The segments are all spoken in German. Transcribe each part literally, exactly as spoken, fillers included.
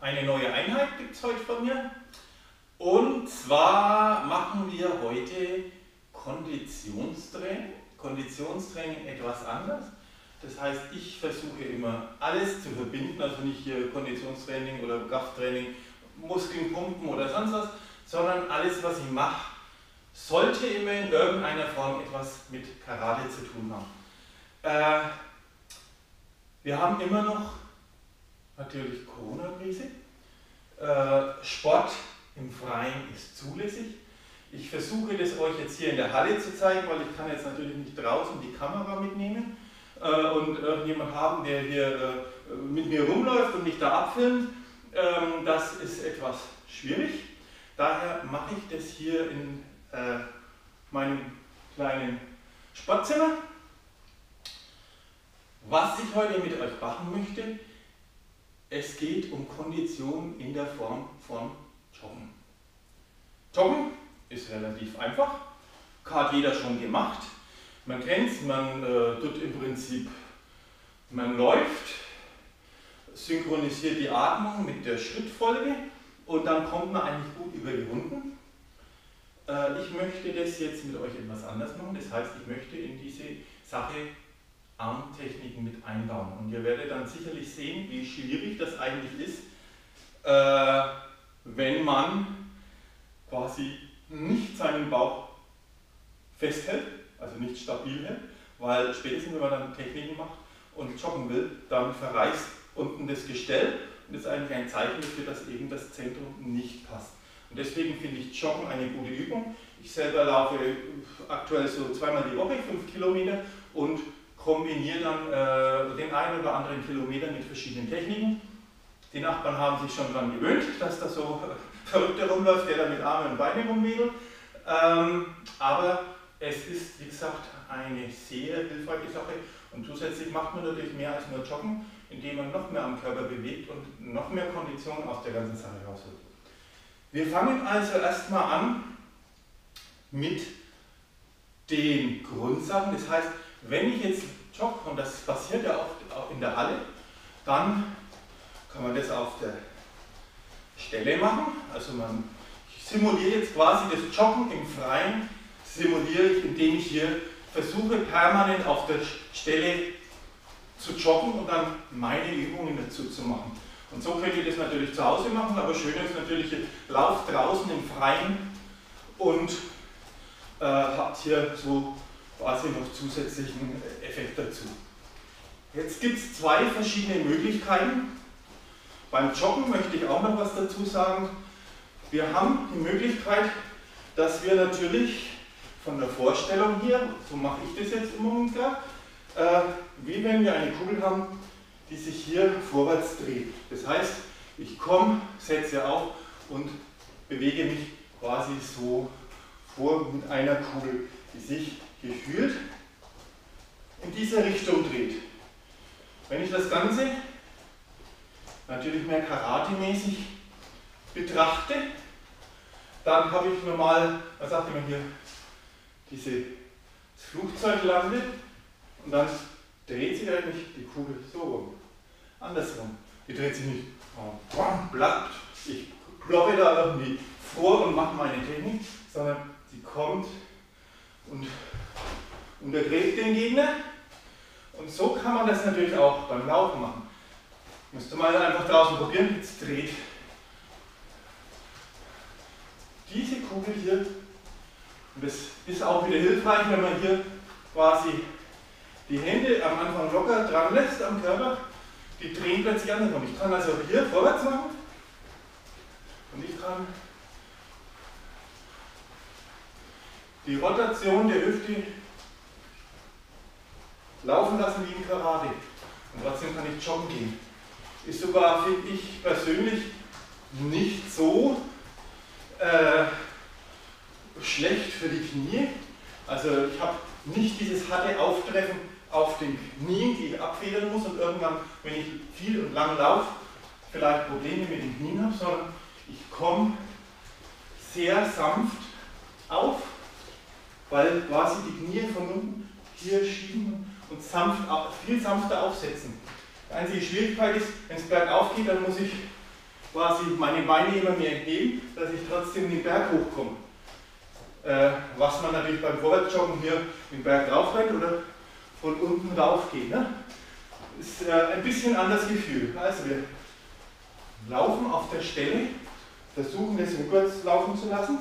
Eine neue Einheit gibt es heute von mir. Und zwar machen wir heute Konditionstraining. Konditionstraining etwas anders. Das heißt, ich versuche immer alles zu verbinden, also nicht hier Konditionstraining oder Krafttraining, Muskeln pumpen oder sonst was, sondern alles, was ich mache, sollte immer in irgendeiner Form etwas mit Karate zu tun haben. Äh, wir haben immer noch natürlich Corona-Krise. Äh, Sport im Freien ist zulässig. Ich versuche das euch jetzt hier in der Halle zu zeigen, weil ich kann jetzt natürlich nicht draußen die Kamera mitnehmen äh, und irgendjemand haben, der hier äh, mit mir rumläuft und mich da abfilmt. Ähm, das ist etwas schwierig. Daher mache ich das hier in äh, meinem kleinen Sportzimmer. Was ich heute mit euch machen möchte, es geht um Kondition in der Form von Joggen. Joggen ist relativ einfach, hat jeder schon gemacht. Man kennt es, man äh, tut im Prinzip, man läuft, synchronisiert die Atmung mit der Schrittfolge und dann kommt man eigentlich gut über die Runden. Äh, ich möchte das jetzt mit euch etwas anders machen, das heißt, ich möchte in diese Sache Armtechniken mit einbauen. Und ihr werdet dann sicherlich sehen, wie schwierig das eigentlich ist, äh, wenn man quasi nicht seinen Bauch festhält, also nicht stabil hält, weil spätestens wenn man dann Techniken macht und joggen will, dann verreißt unten das Gestell und das ist eigentlich ein Zeichen dafür, dass eben das Zentrum nicht passt. Und deswegen finde ich Joggen eine gute Übung. Ich selber laufe aktuell so zweimal die Woche, fünf Kilometer und kombiniere dann äh, den einen oder anderen Kilometer mit verschiedenen Techniken. Die Nachbarn haben sich schon daran gewöhnt, dass da so äh, Verrückter rumläuft, der da mit Armen und Beinen rumwedelt. Ähm, aber es ist, wie gesagt, eine sehr hilfreiche Sache und zusätzlich macht man natürlich mehr als nur Joggen, indem man noch mehr am Körper bewegt und noch mehr Kondition aus der ganzen Sache rausholt. Wir fangen also erstmal an mit den Grundsachen, das heißt, wenn ich jetzt jogge, und das passiert ja oft auch in der Halle, dann kann man das auf der Stelle machen. Also man, ich simuliere jetzt quasi das Joggen im Freien, simuliere ich, indem ich hier versuche permanent auf der Stelle zu joggen und dann meine Übungen dazu zu machen. Und so könnt ihr das natürlich zu Hause machen, aber schön ist natürlich, ihr lauft draußen im Freien und äh, habt hier so quasi noch zusätzlichen Effekt dazu. Jetzt gibt es zwei verschiedene Möglichkeiten. Beim Joggen möchte ich auch noch was dazu sagen. Wir haben die Möglichkeit, dass wir natürlich von der Vorstellung hier, so mache ich das jetzt im Moment gerade, äh, wie wenn wir eine Kugel haben, die sich hier vorwärts dreht. Das heißt, ich komme, setze auf und bewege mich quasi so vor mit einer Kugel, die sich gefühlt in diese Richtung dreht. Wenn ich das Ganze natürlich mehr Karate-mäßig betrachte, dann habe ich normal, was sagt man hier, diese, das Flugzeug landet und dann dreht sich eigentlich die Kugel so rum, andersrum. Die dreht sich nicht platt, ich ploppe da irgendwie vor und mache meine Technik, sondern sie kommt und untergräbt den Gegner und so kann man das natürlich auch beim Laufen machen. Müsst ihr mal einfach draußen probieren, jetzt dreht diese Kugel hier und das ist auch wieder hilfreich, wenn man hier quasi die Hände am Anfang locker dran lässt am Körper, die drehen plötzlich andersrum. Ich kann also hier vorwärts machen und ich kann die Rotation der Hüfte laufen lassen wie im Karate. Und trotzdem kann ich joggen gehen. Ist sogar, finde ich persönlich, nicht so äh, schlecht für die Knie. Also ich habe nicht dieses harte Auftreffen auf den Knien, die ich abfedern muss und irgendwann, wenn ich viel und lang laufe, vielleicht Probleme mit den Knien habe, sondern ich komme sehr sanft auf, weil quasi die Knie von unten hier schieben und sanft, viel sanfter aufsetzen. Die einzige Schwierigkeit ist, wenn es bergauf geht, dann muss ich quasi meine Beine immer mehr heben, dass ich trotzdem den Berg hochkomme. Äh, was man natürlich beim Vorwärtsjoggen hier den Berg rauf rennt oder von unten rauf geht. Ne? Ist äh, ein bisschen anderes Gefühl. Also wir laufen auf der Stelle, versuchen das rückwärts laufen zu lassen.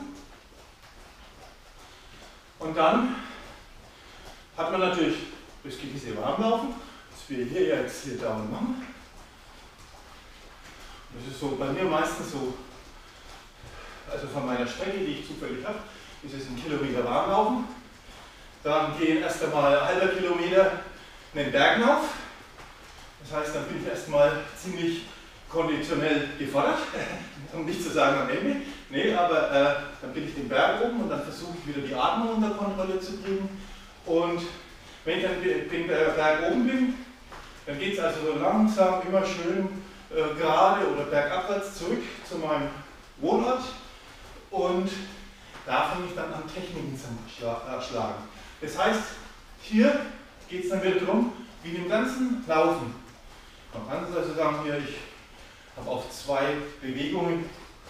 Und dann hat man natürlich das gewisse Warmlaufen, das wir hier jetzt hier down machen. Das ist so bei mir meistens so, also von meiner Strecke, die ich zufällig habe, ist es ein Kilometer Warmlaufen. Dann gehen erst einmal ein halber Kilometer einen Berg rauf. Das heißt, dann bin ich erstmal ziemlich konditionell gefordert, um nicht zu sagen am Ende. Nee, aber äh, dann bin ich den Berg oben und dann versuche ich wieder die Atmung unter Kontrolle zu kriegen. Und wenn ich dann den Berg oben bin, dann geht es also so langsam immer schön äh, gerade oder bergabwärts zurück zu meinem Wohnort. Und da fange ich dann an, Techniken zu schlagen. Das heißt, hier geht es dann wieder darum, wie im ganzen Laufen. Man kann es also sagen, hier, ich habe auf zwei Bewegungen.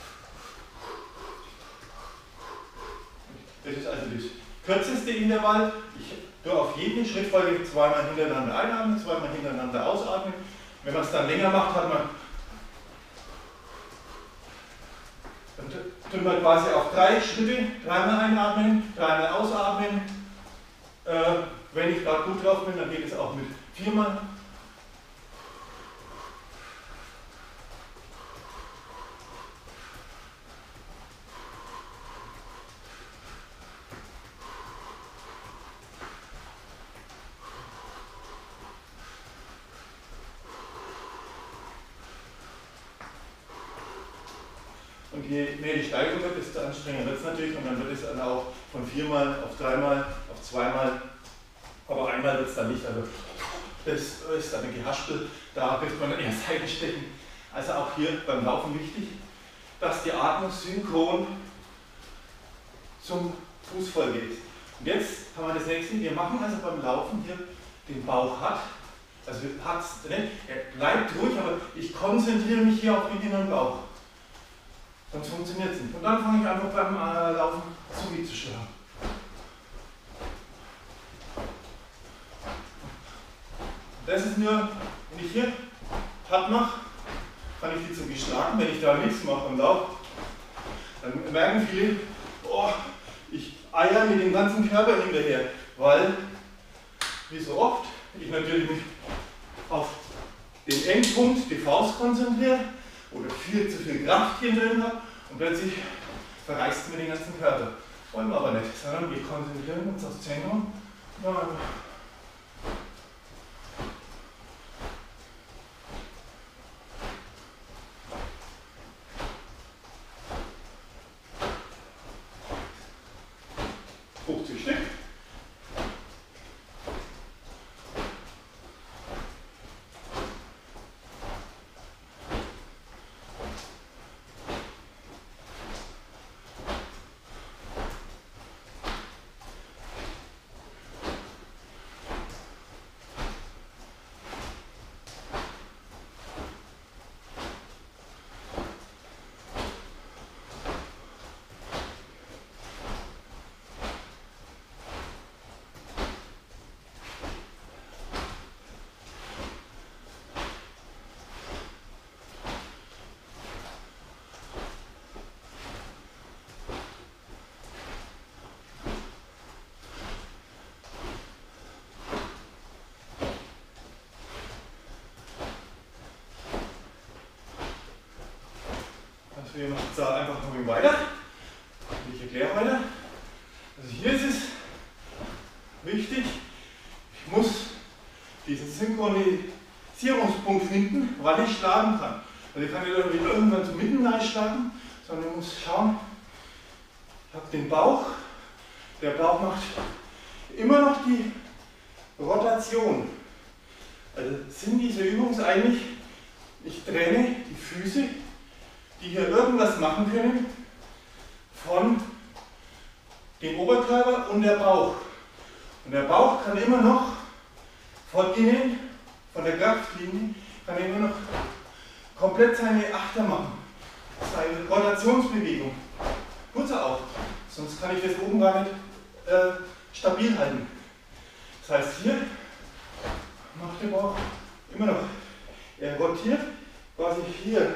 Das ist also das kürzeste Intervall. Ich tue auf jede Schrittfolge zweimal hintereinander einatmen, zweimal hintereinander ausatmen. Wenn man es dann länger macht, hat man dann tun wir quasi auf drei Schritte, dreimal einatmen, dreimal ausatmen. Äh, wenn ich gerade gut drauf bin, dann geht es auch mit viermal. Und je mehr die Steigerung wird, desto anstrengender wird es natürlich und dann wird es dann auch von viermal auf dreimal, auf zweimal, aber einmal wird es dann nicht. Also das ist dann ein Gehaspel, da wird man dann eher Seitenstechen. Also auch hier beim Laufen wichtig, dass die Atmung synchron zum Fuß folgt. Und jetzt haben wir das nächste, wir machen also beim Laufen hier den Bauch hart. Also hat's, ne? Er bleibt ruhig, aber ich konzentriere mich hier auf den inneren Bauch. Sonst funktioniert es nicht. Und dann fange ich einfach beim äh, Laufen zu zu schlagen. Das ist nur, wenn ich hier hart mache, kann ich die Zunge schlagen. Wenn ich da nichts mache am Lauf, dann merken viele, oh, ich eier mit dem ganzen Körper hinterher, weil, wie so oft, ich natürlich mich auf den Endpunkt, die Faust konzentriere oder viel zu viel Kraft hier drin habe und plötzlich verreißt mir den ganzen Körper. Wollen wir aber nicht, sondern wir konzentrieren uns aufs Zentrum. Ja, fünfzig Stück. Wir machen es einfach noch weiter. Ich erkläre weiter. Also hier ist es wichtig, ich muss diesen Synchronisierungspunkt finden, weil ich schlagen kann. Also ich kann nicht irgendwann zum Mitten schlagen, sondern ich muss schauen, ich habe den Bauch, der Bauch macht immer noch die Rotation. Also Sinn dieser Übung ist eigentlich, ich trenne die Füße, die hier irgendwas machen können, von dem Oberkörper und der Bauch. Und der Bauch kann immer noch von innen, von der Kraftlinie, kann immer noch komplett seine Achter machen. seine Rotationsbewegung. Mutter auch, sonst kann ich das oben gar nicht äh, stabil halten. Das heißt, hier macht der Bauch immer noch, er rotiert quasi hier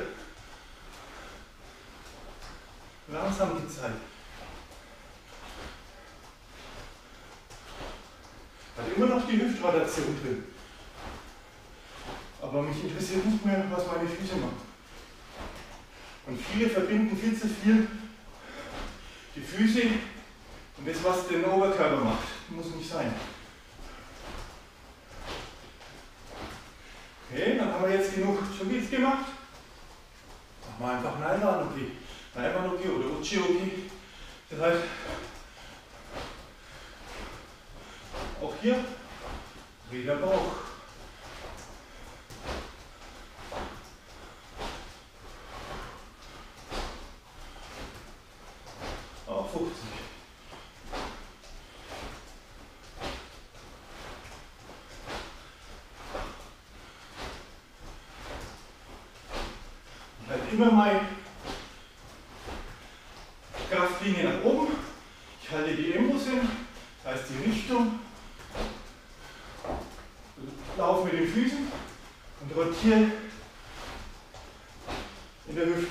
langsam die Zeit. Hat immer noch die Hüftrotation drin. Aber mich interessiert nicht mehr, was meine Füße machen. Und viele verbinden viel zu viel die Füße und das, was den Oberkörper macht. Muss nicht sein. Okay, dann haben wir jetzt genug Jogis gemacht. Machen wir einfach Naivan-Oki. Naivan-Oki oder Uchi-Oki. Das heißt, auch hier wieder Bauch. Auch fünfzig. Ich halte immer meine Kraftlinie nach oben. Ich halte die Embus hin, das heißt die Richtung. Laufe mit den Füßen und rotiere in der Hüfte.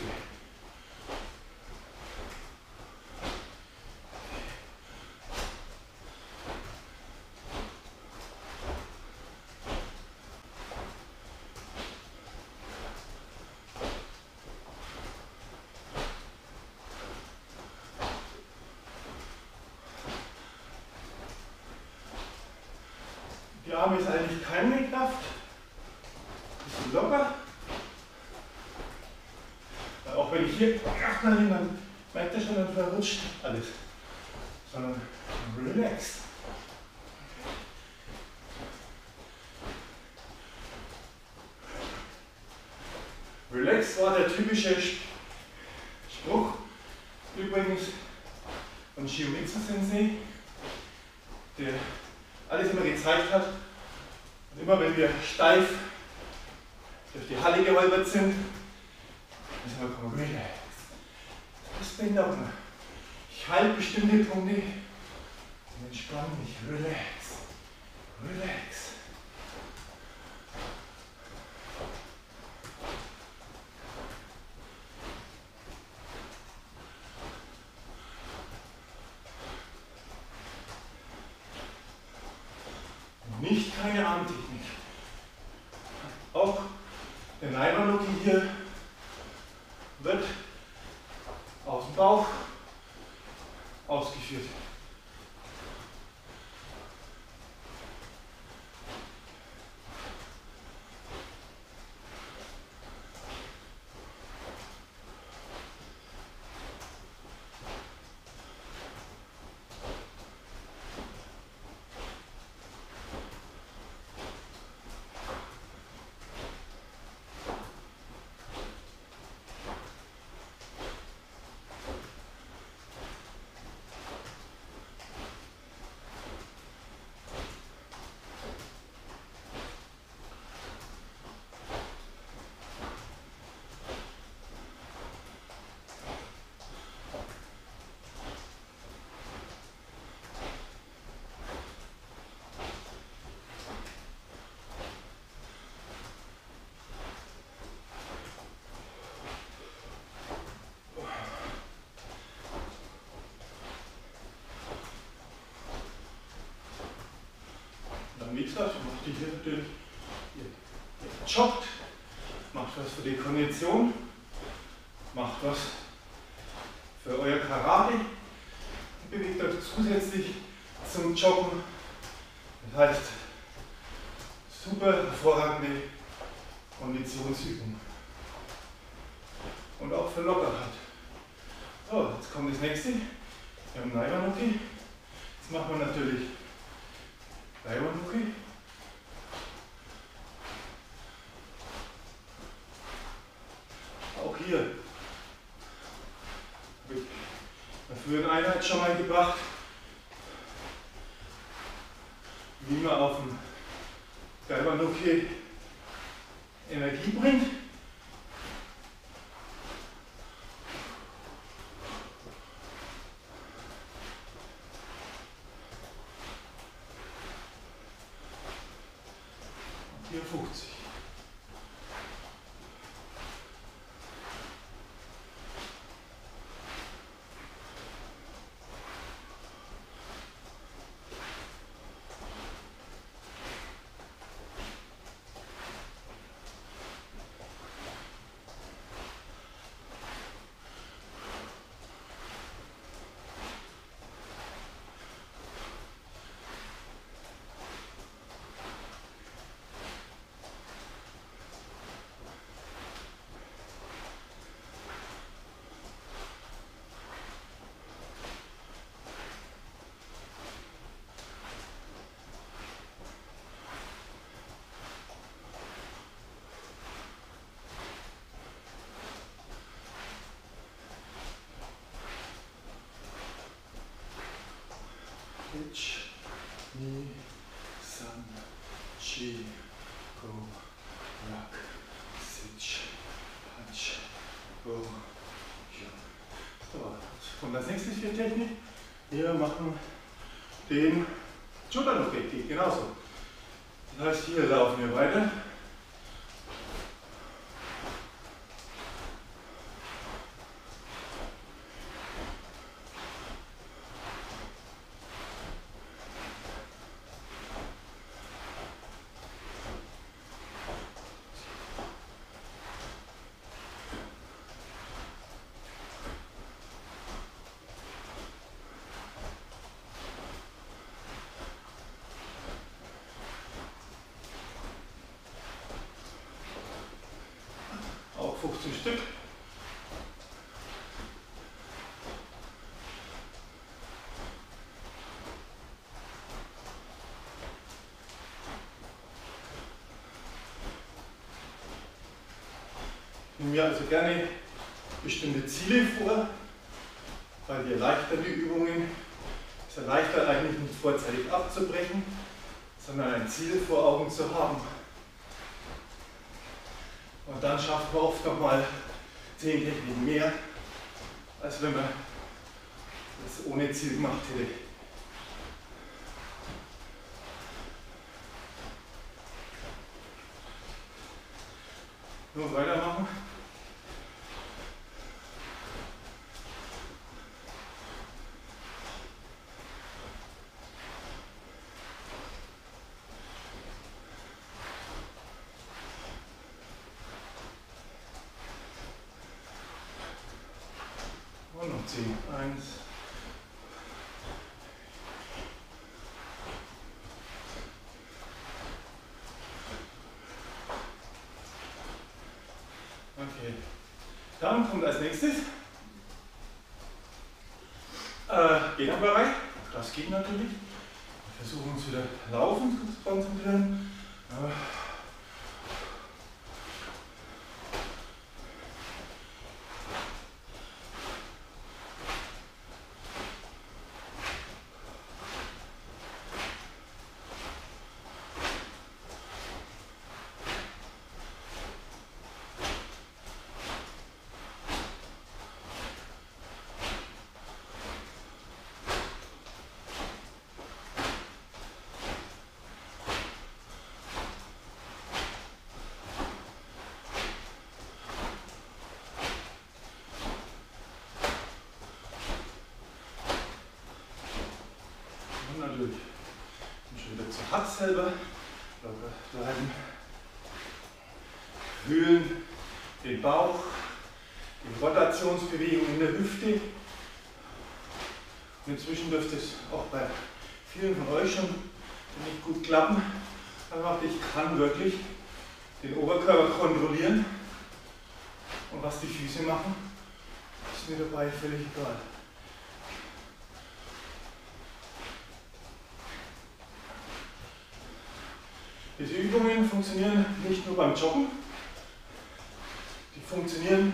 Die Arme ist eigentlich keine Kraft, bisschen locker. Auch wenn ich hier Kraft nehme, dann merkt ihr schon, dann verrutscht alles. Sondern relax. Relax war der typische Spruch übrigens von Shiomitsu Sensei, der alles immer gezeigt hat. Und immer wenn wir steif durch die Halle geholpert sind, müssen wir kommen, relax. Das bringt auch noch. Ich halte bestimmte Punkte und entspanne mich. Relax. Relax. Nicht keine Armtechnik. Auch der Naivan-Oki hier wird aus dem Bauch ausgeführt. Wie gesagt, macht die hier natürlich, ihr, ihr joggt, macht was für die Kondition, macht was für euer Karate, bewegt euch zusätzlich zum Joggen. Das heißt, super hervorragende Konditionsübung und auch für Lockerheit. So, jetzt kommt das nächste. Wir haben Naivan-Oki. Jetzt machen wir natürlich Naivan-Oki. Auch hier habe ich in der früheren Einheit schon mal gebracht, wie man auf dem Naivan-Oki Energie bringt. Switch, Ni, San, Chi, Go, Rock, Switch, Punch, Go, Hyun. So, und als nächstes für Technik, wir machen den Schulterlock geht genauso. Das heißt, hier laufen wir weiter. fünfzehn Stück. Ich nehme mir also gerne bestimmte Ziele vor, weil die erleichtern die Übungen. Es erleichtert eigentlich nicht vorzeitig abzubrechen, sondern ein Ziel vor Augen zu haben. Und dann schafft man oft noch mal zehn Techniken mehr, als wenn man das ohne Ziel gemacht hätte. Nur weitermachen. Und noch zehn. Eins. Okay. Dann kommt als nächstes äh, Gehnerbereich. Das geht natürlich. Wir versuchen uns wieder laufen zu konzentrieren. Ja. Natürlich. Und schon wieder zur Hand selber. Locker bleiben. Fühlen den Bauch, die Rotationsbewegung in der Hüfte. Und inzwischen dürfte es auch bei vielen von euch schon nicht gut klappen. Aber ich kann wirklich den Oberkörper kontrollieren. Und was die Füße machen, ist mir dabei völlig egal. Diese Übungen funktionieren nicht nur beim Joggen, die funktionieren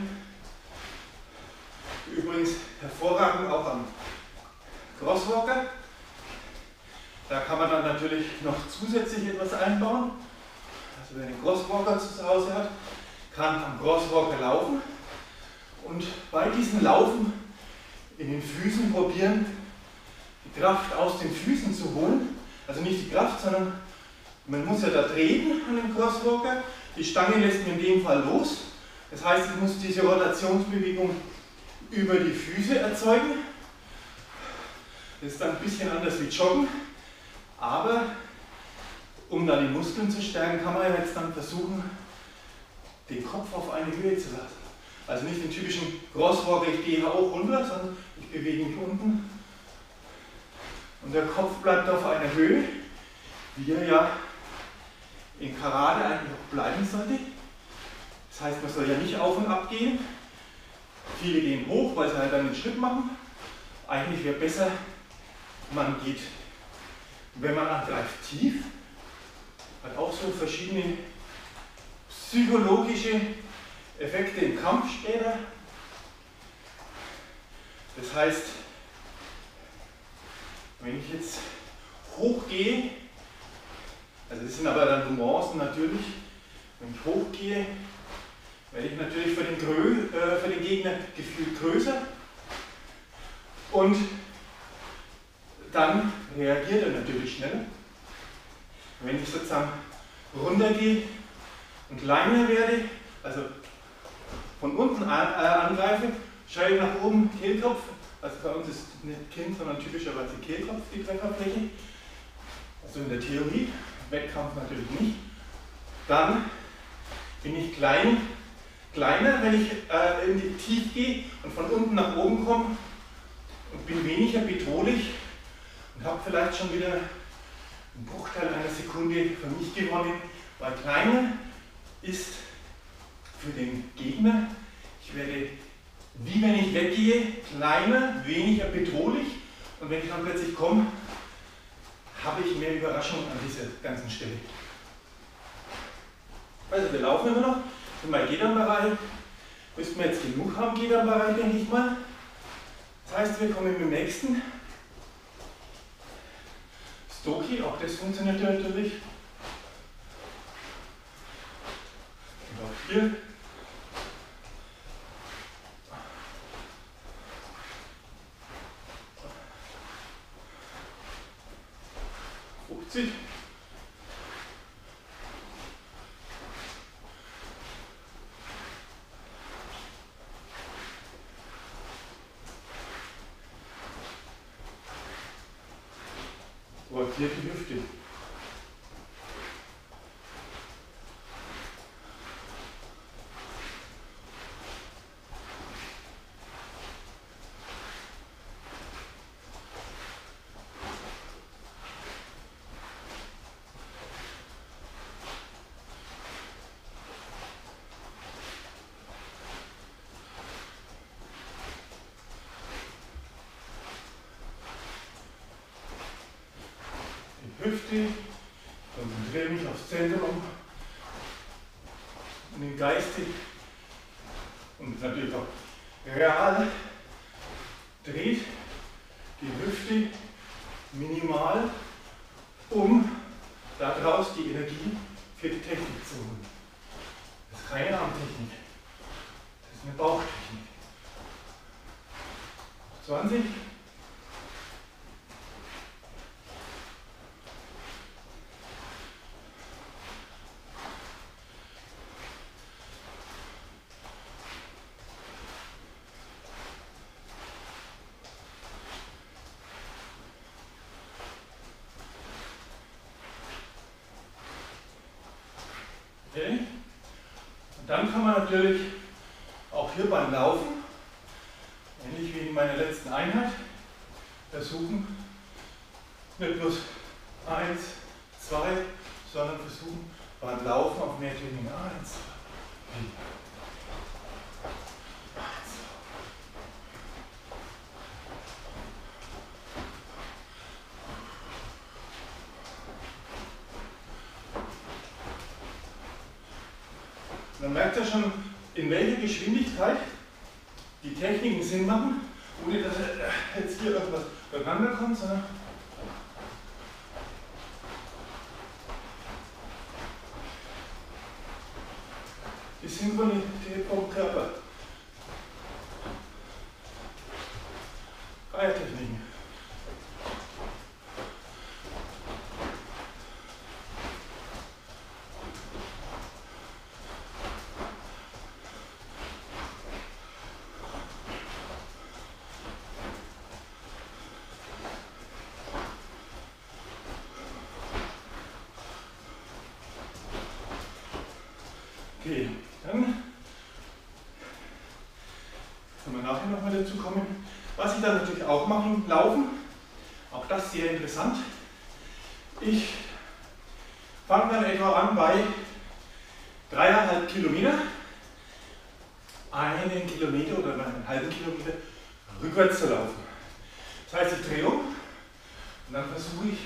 übrigens hervorragend auch am Crosswalker. Da kann man dann natürlich noch zusätzlich etwas einbauen. Also wer einen Crosswalker zu Hause hat, kann am Crosswalker laufen und bei diesem Laufen in den Füßen probieren, die Kraft aus den Füßen zu holen. Also nicht die Kraft, sondern man muss ja da treten an dem Crosswalker. Die Stange lässt mir in dem Fall los. Das heißt, ich muss diese Rotationsbewegung über die Füße erzeugen. Das ist dann ein bisschen anders wie Joggen. Aber um dann die Muskeln zu stärken, kann man ja jetzt dann versuchen, den Kopf auf eine Höhe zu lassen. Also nicht den typischen Crosswalker, ich gehe hoch runter, sondern ich bewege mich unten. Und der Kopf bleibt auf einer Höhe, wie er ja in Karate eigentlich auch bleiben sollte. Das heißt, man soll ja nicht auf und ab gehen. Viele gehen hoch, weil sie halt dann den Schritt machen. Eigentlich wäre besser, man geht, wenn man angreift, tief. Hat auch so verschiedene psychologische Effekte im Kampf später. Das heißt, wenn ich jetzt hochgehe, also das sind aber dann Nuancen natürlich, wenn ich hochgehe, werde ich natürlich für den, Grö äh, für den Gegner gefühlt größer und dann reagiert er natürlich schneller. Wenn ich sozusagen runtergehe und kleiner werde, also von unten an, äh, angreife, schaue ich nach oben, Kehlkopf, also bei uns ist nicht Kinn, sondern typischerweise Kehlkopf die Trefferfläche, also in der Theorie, Wettkampf natürlich nicht. Dann bin ich klein, kleiner, wenn ich äh, in die Tief gehe und von unten nach oben komme und bin weniger bedrohlich und habe vielleicht schon wieder einen Bruchteil einer Sekunde für mich gewonnen, weil kleiner ist für den Gegner, ich werde, wie wenn ich weggehe, kleiner, weniger bedrohlich und wenn ich dann plötzlich komme, habe ich mehr Überraschung an dieser ganzen Stelle. Also wir laufen immer noch, sind mal Gedankenbereich, müssten wir jetzt genug haben, Gedankenbereich, denke ich mal. Das heißt, wir kommen mit dem nächsten Stoki, auch das funktioniert ja natürlich. Und auch hier. fünfzig. Rotiert die Hüfte. Hüfte, konzentriere mich aufs Zentrum und den geistig und natürlich auch real dreht die Hüfte minimal, um daraus die Energie für die Technik zu holen. Das ist keine Armtechnik, das ist eine Bauchtechnik. zwanzig. Okay. Und dann kann man natürlich auch hier beim Laufen, ähnlich wie in meiner letzten Einheit, versuchen, nicht bloß eins, zwei, sondern versuchen beim Laufen auf mehr Training. eins, Man merkt ja schon, in welcher Geschwindigkeit die Techniken Sinn machen, ohne dass jetzt hier irgendwas durcheinander kommt, sondern die Synchronität vom Körper. Feiertechniken. Okay, dann können wir nachher nochmal dazu kommen. Was ich dann natürlich auch mache, laufen, auch das sehr interessant. Ich fange dann etwa an bei dreieinhalb Kilometer, einen Kilometer oder einen halben Kilometer rückwärts zu laufen. Das heißt, ich drehe um und dann versuche ich,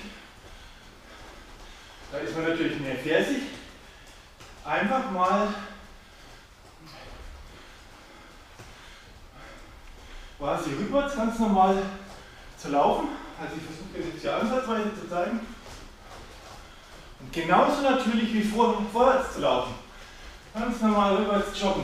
da ist man natürlich mehr Pfirsich, einfach mal quasi rückwärts ganz normal zu laufen. Also ich versuche das jetzt hier ansatzweise zu zeigen. Und genauso natürlich wie vor, vorwärts zu laufen. Ganz normal rückwärts joggen.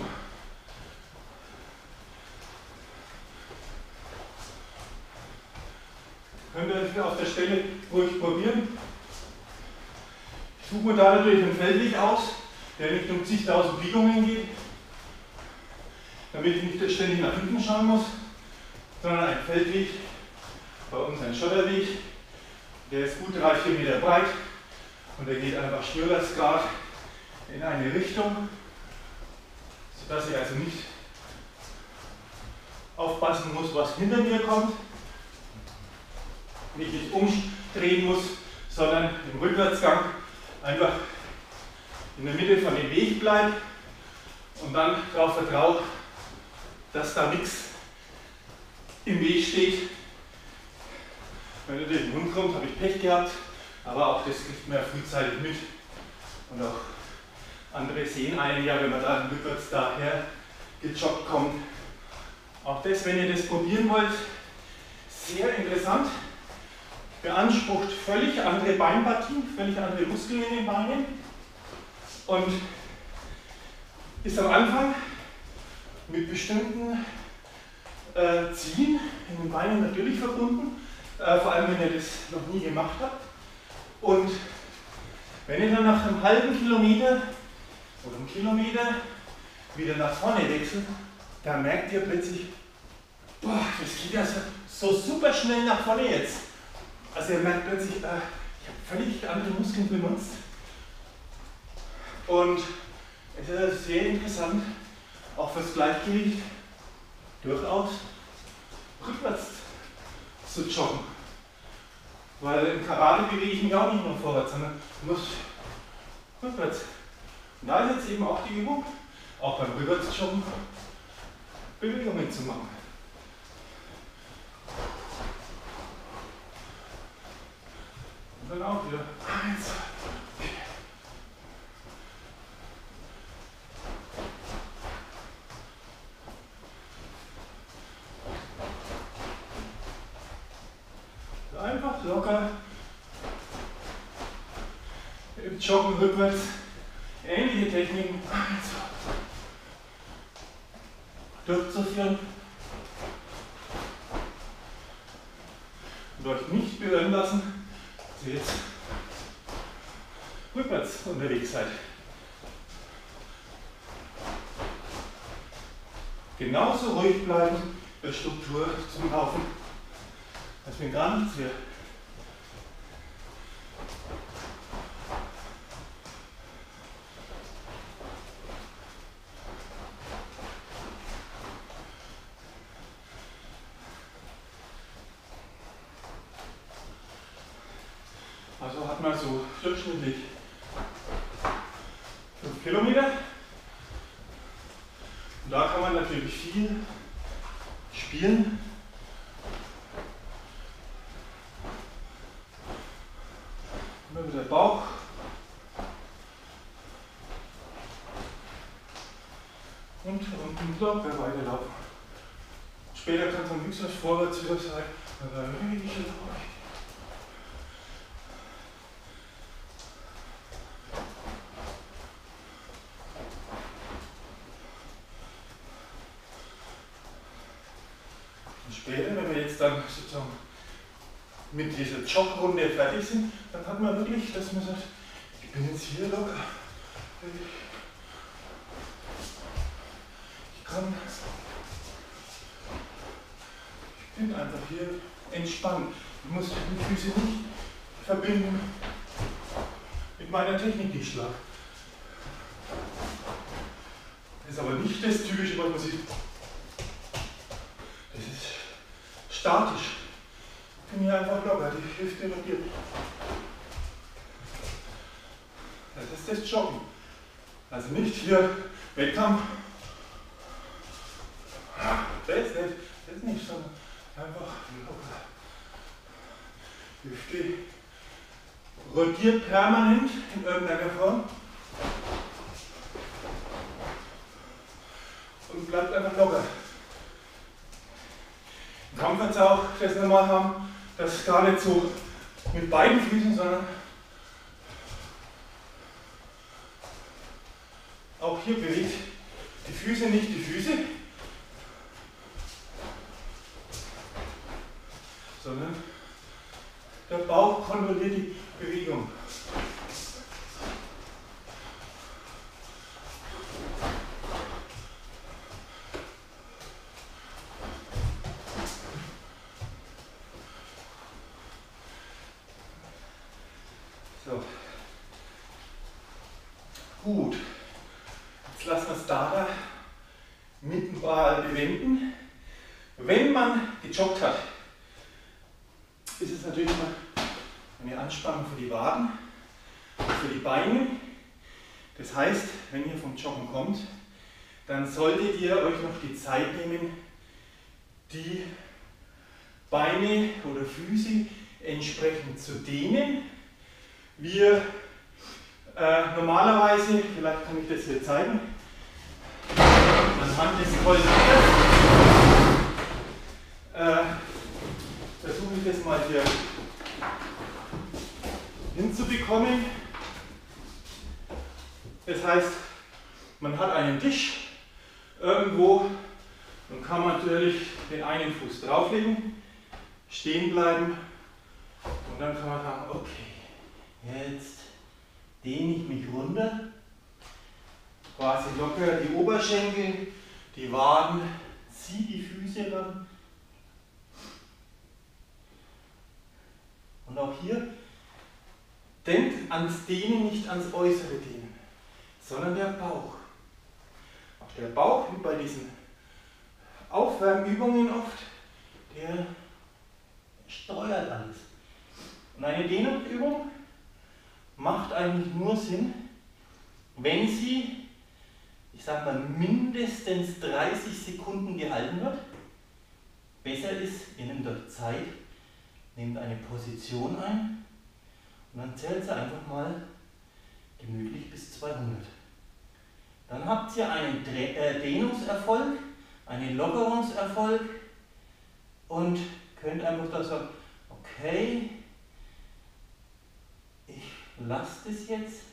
Könnt ihr auf der Stelle ruhig probieren. Ich suche mir da natürlich einen Feldweg aus, der nicht um zigtausend Biegungen geht, damit ich nicht ständig nach hinten schauen muss, sondern ein Feldweg, bei uns ein Schotterweg, der ist gut drei bis vier Meter breit und der geht einfach schnurrasgrad in eine Richtung, sodass ich also nicht aufpassen muss, was hinter mir kommt, mich nicht umdrehen muss, sondern im Rückwärtsgang einfach in der Mitte von dem Weg bleibt und dann darauf vertraut, dass da nichts im Weg steht. Wenn natürlich ein Hund kommt, habe ich Pech gehabt, aber auch das kriegt man ja frühzeitig mit. Und auch andere sehen einen ja, wenn man da rückwärts daher gejoggt kommt. Auch das, wenn ihr das probieren wollt, sehr interessant. Beansprucht völlig andere Beinpartien, völlig andere Muskeln in den Beinen und ist am Anfang mit bestimmten äh, Ziehen in den Beinen natürlich verbunden, äh, vor allem wenn ihr das noch nie gemacht habt. Und wenn ihr dann nach einem halben Kilometer oder einem Kilometer wieder nach vorne wechselt, dann merkt ihr plötzlich, boah, das geht ja so, so super schnell nach vorne jetzt. Also ihr merkt plötzlich, äh, ich habe völlig andere Muskeln benutzt. Und es ist sehr interessant, auch fürs Gleichgewicht durchaus rückwärts zu joggen. Weil im Karate bewege ich mich auch nicht nur vorwärts, sondern ich muss rückwärts. Und da ist jetzt eben auch die Übung, auch beim Rückwärtsjoggen, Bewegungen zu machen. Und dann auch wieder eins, vier. Einfach locker im Joggen rückwärts, ähnliche Techniken durchzuführen und euch nicht beirren lassen, dass ihr jetzt rückwärts unterwegs seid. Genauso ruhig bleiben bei Struktur zum Laufen, als wenn gar nichts wäre. Also hat man so durchschnittlich fünf Kilometer. Und da kann man natürlich viel spielen. Immer wieder Bauch. Und unten locker weiterlaufen. Später kann es dann nichts als vorwärts wieder sein. Später, wenn wir jetzt dann sozusagen mit dieser Joggrunde fertig sind, dann hat man wirklich, dass man sagt, ich bin jetzt hier locker. Ich kann, ich bin einfach hier entspannt. Ich muss die Füße nicht verbinden mit meiner Technik, die ich schlage. Das ist aber nicht das Typische, was man sieht. Das ist statisch. Ich bin hier einfach locker, die Hüfte rotiert. Das ist das Joggen. Also nicht hier Wettkampf. Das ist nicht, das ist nicht, sondern einfach locker. Die Hüfte rotiert permanent in irgendeiner Form. Und bleibt einfach locker. Im Kampf wird es auch das nochmal haben, das gar nicht so mit beiden Füßen, sondern auch hier bewegt die Füße nicht die Füße, sondern der Bauch kontrolliert die Bewegung. So. Gut. Jetzt lassen wir es da mit dem Ball bewenden. Wenn man gejoggt hat, ist es natürlich mal eine Anspannung für die Waden, für die Beine. Das heißt, wenn ihr vom Joggen kommt, dann solltet ihr euch noch die Zeit nehmen, die Beine oder Füße entsprechend zu dehnen. Wir äh, normalerweise, vielleicht kann ich das hier zeigen, anhand des Kolbenwickers, äh, versuche ich das mal hier hinzubekommen. Das heißt, man hat einen Tisch irgendwo und kann man natürlich den einen Fuß drauflegen, stehen bleiben und dann kann man sagen, okay, jetzt dehne ich mich runter, quasi locker die Oberschenkel, die Waden, ziehe die Füße dann. Und auch hier, denkt ans Dehnen, nicht ans äußere Dehnen, sondern der Bauch. Auch der Bauch, wie bei diesen Aufwärmübungen oft, der steuert alles. Und eine Dehnungsübung macht eigentlich nur Sinn, wenn sie, ich sage mal, mindestens dreißig Sekunden gehalten wird. Besser ist, ihr nehmt euch Zeit, nehmt eine Position ein und dann zählt sie einfach mal gemütlich bis zweihundert. Dann habt ihr einen Dehnungserfolg, einen Lockerungserfolg und könnt einfach da sagen, okay, ich lasse das jetzt,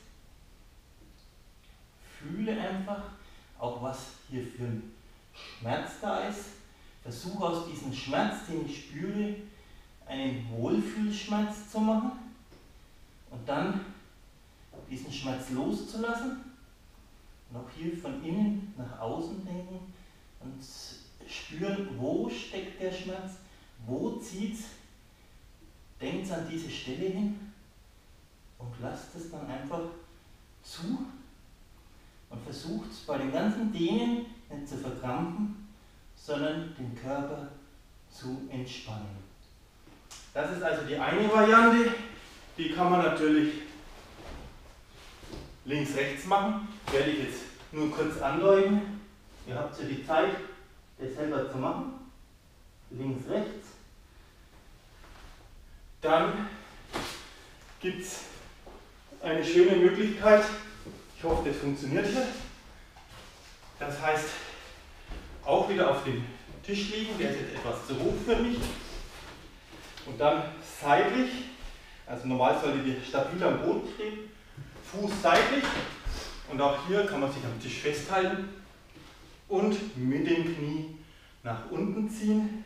fühle einfach auch, was hier für ein Schmerz da ist, versuche aus diesem Schmerz, den ich spüre, einen Wohlfühlschmerz zu machen und dann diesen Schmerz loszulassen und auch hier von innen nach außen denken und spüren, wo steckt der Schmerz, wo zieht es, denkt an diese Stelle hin und lasst es dann einfach zu und versucht es bei dem ganzen Dehnen nicht zu verkrampfen, sondern den Körper zu entspannen. Das ist also die eine Variante, die kann man natürlich links-rechts machen, werde ich jetzt nur kurz andeuten. Ihr habt ja die Zeit, das selber zu machen. Links-rechts. Dann gibt es eine schöne Möglichkeit, ich hoffe, das funktioniert hier. Das heißt, auch wieder auf dem Tisch liegen, der ist jetzt etwas zu hoch für mich. Und dann seitlich, also normal solltet ihr stabil am Boden stehen, Fuß seitlich und auch hier kann man sich am Tisch festhalten und mit dem Knie nach unten ziehen.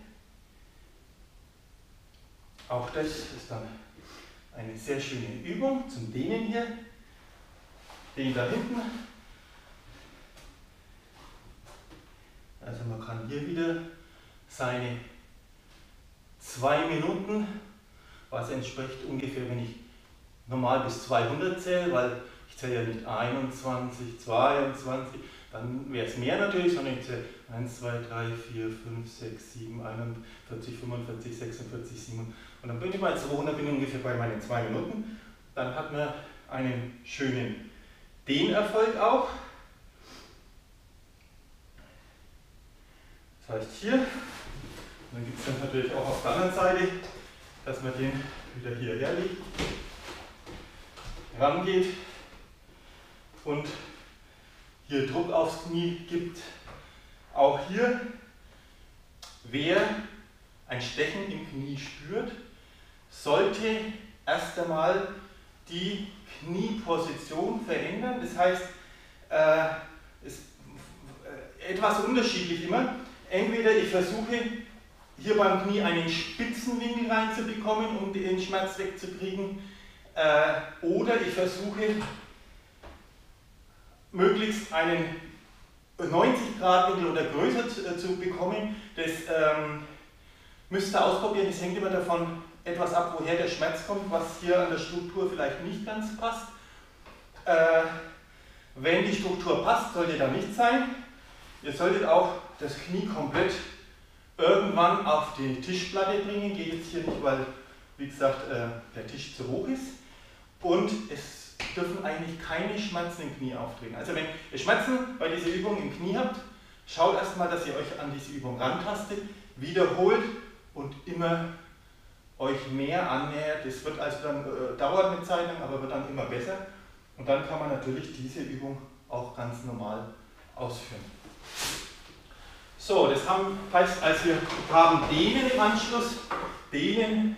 Auch das ist dann eine sehr schöne Übung zum Dehnen hier. Den da hinten. Also man kann hier wieder seine zwei Minuten, was entspricht ungefähr, wenn ich normal bis zweihundert zähle, weil ich zähle ja nicht einundzwanzig, zweiundzwanzig, dann wäre es mehr natürlich, sondern ich zähle eins, zwei, drei, vier, fünf, sechs, sieben, einundvierzig, fünfundvierzig, sechsundvierzig, sieben und dann bin ich bei zweihundert, bin ich ungefähr bei meinen zwei Minuten. Dann hat man einen schönen Dehnerfolg auch. Das heißt hier, und dann gibt es dann natürlich auch auf der anderen Seite, dass man den wieder hierher legt, rangeht und hier Druck aufs Knie gibt. Auch hier, wer ein Stechen im Knie spürt, sollte erst einmal die Knieposition verändern. Das heißt, äh, es ist etwas unterschiedlich immer. Entweder ich versuche hier beim Knie einen spitzen Winkel reinzubekommen, um den Schmerz wegzukriegen, äh, oder ich versuche möglichst einen neunzig Grad Winkel oder größer zu, zu bekommen. Das ähm, müsst ihr ausprobieren, das hängt immer davon etwas ab, woher der Schmerz kommt, was hier an der Struktur vielleicht nicht ganz passt. Äh, wenn die Struktur passt, sollte da nichts sein. Ihr solltet auch das Knie komplett irgendwann auf die Tischplatte bringen. Geht jetzt hier nicht, weil, wie gesagt, äh, der Tisch zu hoch ist. Und es dürfen eigentlich keine Schmerzen im Knie auftreten. Also wenn ihr Schmerzen bei dieser Übung im Knie habt, schaut erstmal, dass ihr euch an diese Übung rantastet, wiederholt und immer euch mehr annähert. Das wird also dann, äh, dauert eine Zeit lang, aber wird dann immer besser. Und dann kann man natürlich diese Übung auch ganz normal ausführen. So, das haben, heißt also, wir haben Dehnen im Anschluss. Dehnen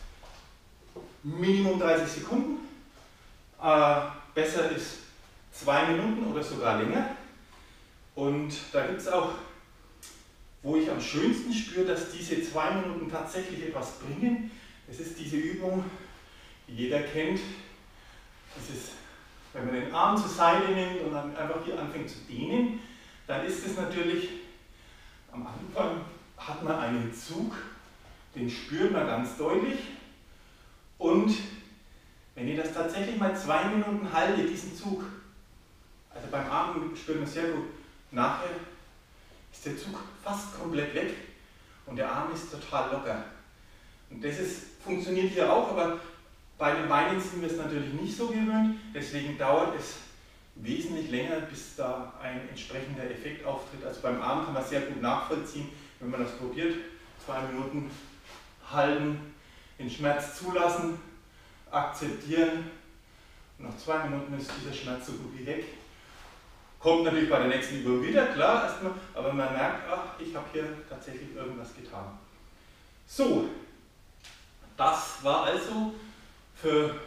Minimum dreißig Sekunden. Äh, besser ist zwei Minuten oder sogar länger. Und da gibt es auch, wo ich am schönsten spüre, dass diese zwei Minuten tatsächlich etwas bringen. Es ist diese Übung, die jeder kennt. Das ist, wenn man den Arm zur Seite nimmt und dann einfach hier anfängt zu dehnen, dann ist es natürlich, am Anfang hat man einen Zug, den spürt man ganz deutlich. Und wenn ihr das tatsächlich mal zwei Minuten haltet, diesen Zug, also beim Arm spürt man sehr gut, nachher ist der Zug fast komplett weg und der Arm ist total locker. Und das ist, funktioniert hier auch, aber bei den Beinen sind wir es natürlich nicht so gewöhnt, deswegen dauert es wesentlich länger, bis da ein entsprechender Effekt auftritt. Also beim Arm kann man sehr gut nachvollziehen, wenn man das probiert. Zwei Minuten halten, den Schmerz zulassen, akzeptieren. Und nach zwei Minuten ist dieser Schmerz so gut wie weg. Kommt natürlich bei der nächsten Übung wieder, klar, erstmal, aber man merkt, ach, ich habe hier tatsächlich irgendwas getan. So, das war also für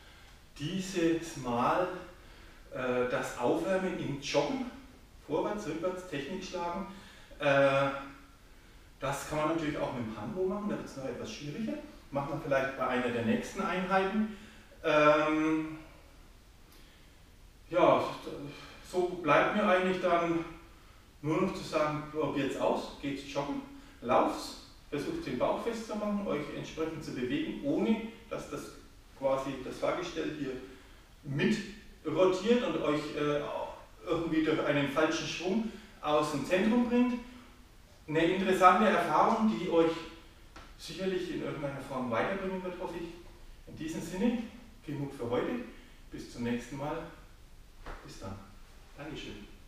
dieses Mal äh, das Aufwärmen im Joggen, vorwärts, rückwärts, Technik schlagen. Äh, das kann man natürlich auch mit dem Handbo machen, da wird es noch etwas schwieriger. Machen wir vielleicht bei einer der nächsten Einheiten. Ähm, ja, so bleibt mir eigentlich dann nur noch zu sagen, probiert es aus, geht joggen, lauft, versucht den Bauch festzumachen, euch entsprechend zu bewegen, ohne dass das quasi das Fahrgestell hier mit rotiert und euch äh, irgendwie durch einen falschen Schwung aus dem Zentrum bringt. Eine interessante Erfahrung, die euch sicherlich in irgendeiner Form weiterbringen wird, hoffe ich. In diesem Sinne, genug für heute. Bis zum nächsten Mal. Bis dann. Dankeschön.